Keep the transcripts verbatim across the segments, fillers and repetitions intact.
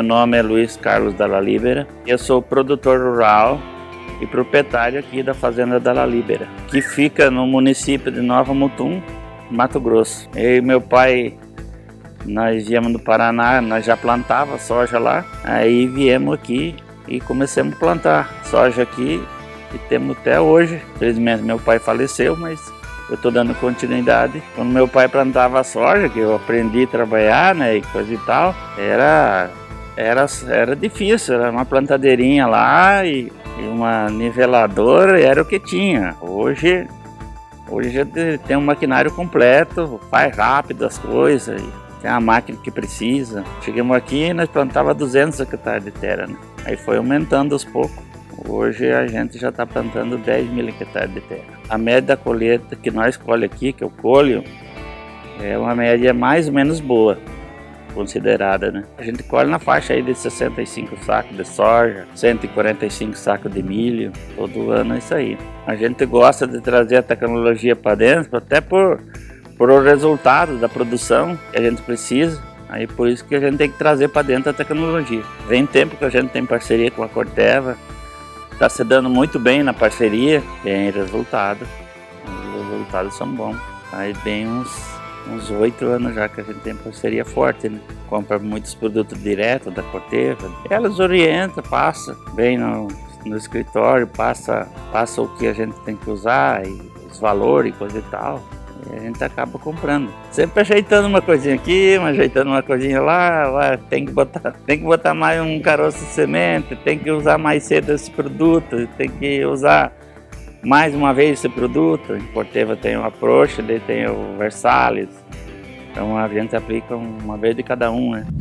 nome é Luiz Carlos Dalla Libera. Eu sou produtor rural e proprietário aqui da Fazenda Dalla Libera, que fica no município de Nova Mutum, Mato Grosso. Eu e meu pai, nós viemos do Paraná, nós já plantava soja lá, aí viemos aqui e começamos a plantar soja aqui e temos até hoje. Infelizmente meu pai faleceu, mas eu estou dando continuidade. Quando meu pai plantava soja, que eu aprendi a trabalhar, né, e coisa e tal, era, era, era difícil, era uma plantadeirinha lá e, e uma niveladora, era o que tinha. Hoje, hoje já tem um maquinário completo, faz rápido as coisas, tem a máquina que precisa. Chegamos aqui e nós plantava duzentos hectares de terra, né? Aí foi aumentando aos poucos. Hoje a gente já está plantando dez mil hectares de terra. A média da colheita que nós colhe aqui, que eu colho, é uma média mais ou menos boa, considerada, né? A gente colhe na faixa aí de sessenta e cinco sacos de soja, cento e quarenta e cinco sacos de milho, todo ano é isso aí. A gente gosta de trazer a tecnologia para dentro, até por, por o resultado da produção que a gente precisa. Aí por isso que a gente tem que trazer para dentro a tecnologia. Vem tempo que a gente tem parceria com a Corteva, está se dando muito bem na parceria, tem resultado, os resultados são bons. Aí bem uns oito anos já que a gente tem parceria forte, né? Compra muitos produtos direto da Corteva, elas orientam, passa bem no, no escritório, passa, passa o que a gente tem que usar, e os valores e coisa e tal. E a gente acaba comprando. Sempre ajeitando uma coisinha aqui, ajeitando uma coisinha lá, lá tem, que botar, tem que botar mais um caroço de semente, tem que usar mais cedo esse produto, tem que usar mais uma vez esse produto. Em Corteva tem o Approach, daí tem o Versalis. Então a gente aplica uma vez de cada um, né?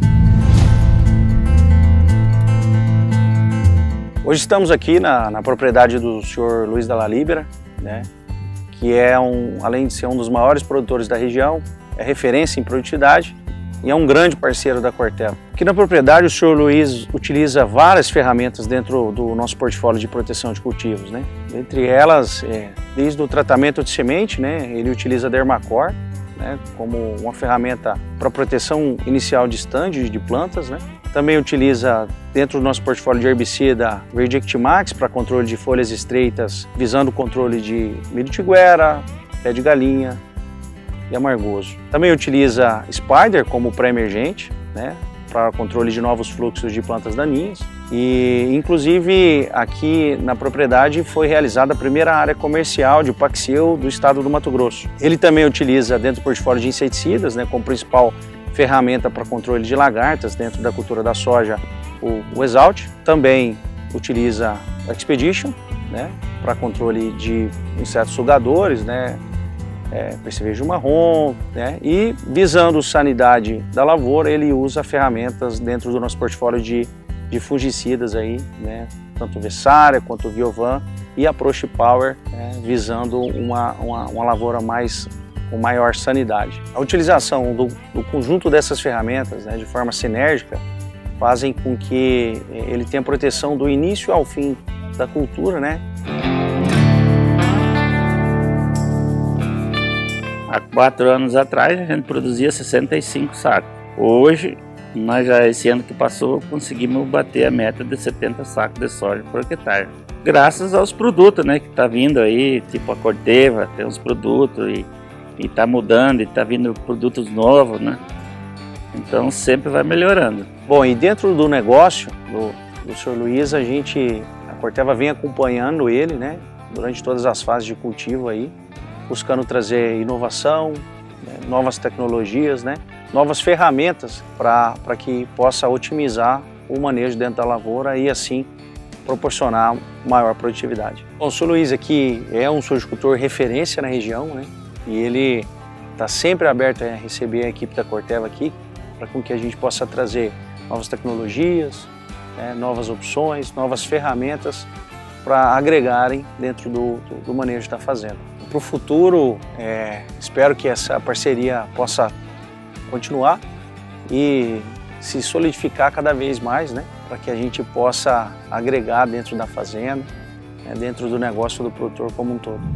Hoje estamos aqui na, na propriedade do senhor Luiz Dalla Libera, né? Que é, um, além de ser um dos maiores produtores da região, é referência em produtividade e é um grande parceiro da Corteva. Aqui na propriedade o senhor Luiz utiliza várias ferramentas dentro do nosso portfólio de proteção de cultivos, né? Entre elas, é, desde o tratamento de semente, né, ele utiliza a Dermacor, né, como uma ferramenta para proteção inicial de stand de plantas, né? Também utiliza dentro do nosso portfólio de herbicida Verdict Max para controle de folhas estreitas, visando o controle de milho tiguera, pé de galinha e amargoso. Também utiliza Spider como pré-emergente, né, para controle de novos fluxos de plantas daninhas. E inclusive aqui na propriedade foi realizada a primeira área comercial de Paxil do estado do Mato Grosso. Ele também utiliza dentro do portfólio de inseticidas, né, como principal ferramenta para controle de lagartas dentro da cultura da soja, o, o Exalt. Também utiliza a Expedition, né, para controle de insetos sugadores, né, é, percevejo marrom, né, e visando sanidade da lavoura, ele usa ferramentas dentro do nosso portfólio de, de fungicidas aí, né, tanto Vessária quanto o Viovan e a Approach Power, né, visando uma, uma, uma lavoura mais com maior sanidade. A utilização do, do conjunto dessas ferramentas, né, de forma sinérgica, fazem com que ele tenha proteção do início ao fim da cultura, né? Há quatro anos atrás a gente produzia sessenta e cinco sacos. Hoje, nós já esse ano que passou, conseguimos bater a meta de setenta sacos de soja por hectare. Graças aos produtos, né, que tá vindo aí, tipo a Corteva, tem uns produtos e e está mudando, e está vindo produtos novos, né? Então sempre vai melhorando. Bom, e dentro do negócio do, do senhor Luiz, a gente, a Corteva vem acompanhando ele, né, durante todas as fases de cultivo aí, buscando trazer inovação, né, novas tecnologias, né, novas ferramentas para que possa otimizar o manejo dentro da lavoura e assim proporcionar maior produtividade. Bom, o senhor Luiz aqui é um sojicultor referência na região, né? E ele está sempre aberto a receber a equipe da Corteva aqui, para que a gente possa trazer novas tecnologias, né, novas opções, novas ferramentas para agregarem dentro do, do, do manejo da fazenda. Para o futuro, é, espero que essa parceria possa continuar e se solidificar cada vez mais, né, para que a gente possa agregar dentro da fazenda, né, dentro do negócio do produtor como um todo.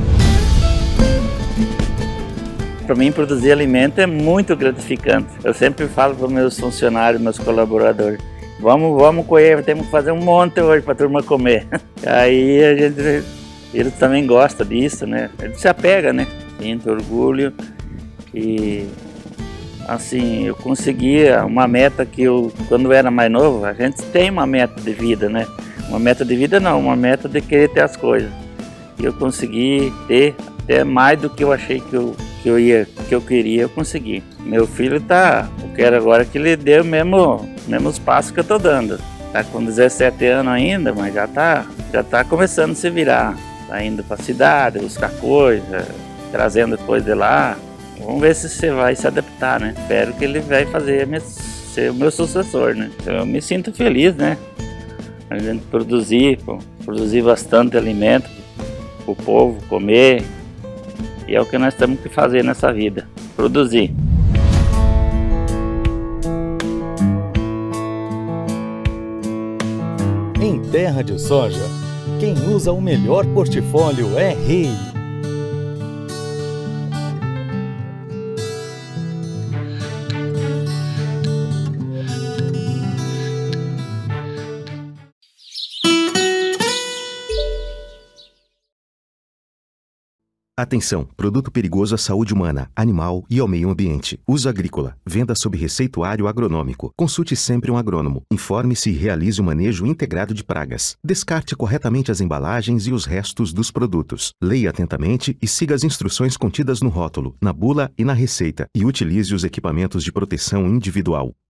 Para mim, produzir alimento é muito gratificante. Eu sempre falo para os meus funcionários, meus colaboradores, vamos, vamos colher, temos que fazer um monte hoje para a turma comer. Aí a gente, ele também gosta disso, né? Ele se apega, né? Sinto orgulho e assim, eu conseguia uma meta que eu, quando eu era mais novo, a gente tem uma meta de vida, né? Uma meta de vida não, uma meta de querer ter as coisas. E eu consegui ter até mais do que eu achei que eu, que eu ia, que eu queria, eu consegui. Meu filho tá, eu quero agora que ele dê o mesmo, mesmos passos que eu tô dando. Tá com dezessete anos ainda, mas já tá, já tá começando a se virar. Tá indo pra cidade, buscar coisa, trazendo coisa de lá. Vamos ver se você vai se adaptar, né? Espero que ele vai fazer, ser o meu sucessor, né? Eu me sinto feliz, né? A gente produzir, produzir bastante alimento para o povo comer. E é o que nós temos que fazer nessa vida, produzir. Em terra de soja, quem usa o melhor portfólio é rei. Atenção! Produto perigoso à saúde humana, animal e ao meio ambiente. Uso agrícola. Venda sob receituário agronômico. Consulte sempre um agrônomo. Informe-se e realize o manejo integrado de pragas. Descarte corretamente as embalagens e os restos dos produtos. Leia atentamente e siga as instruções contidas no rótulo, na bula e na receita. E utilize os equipamentos de proteção individual.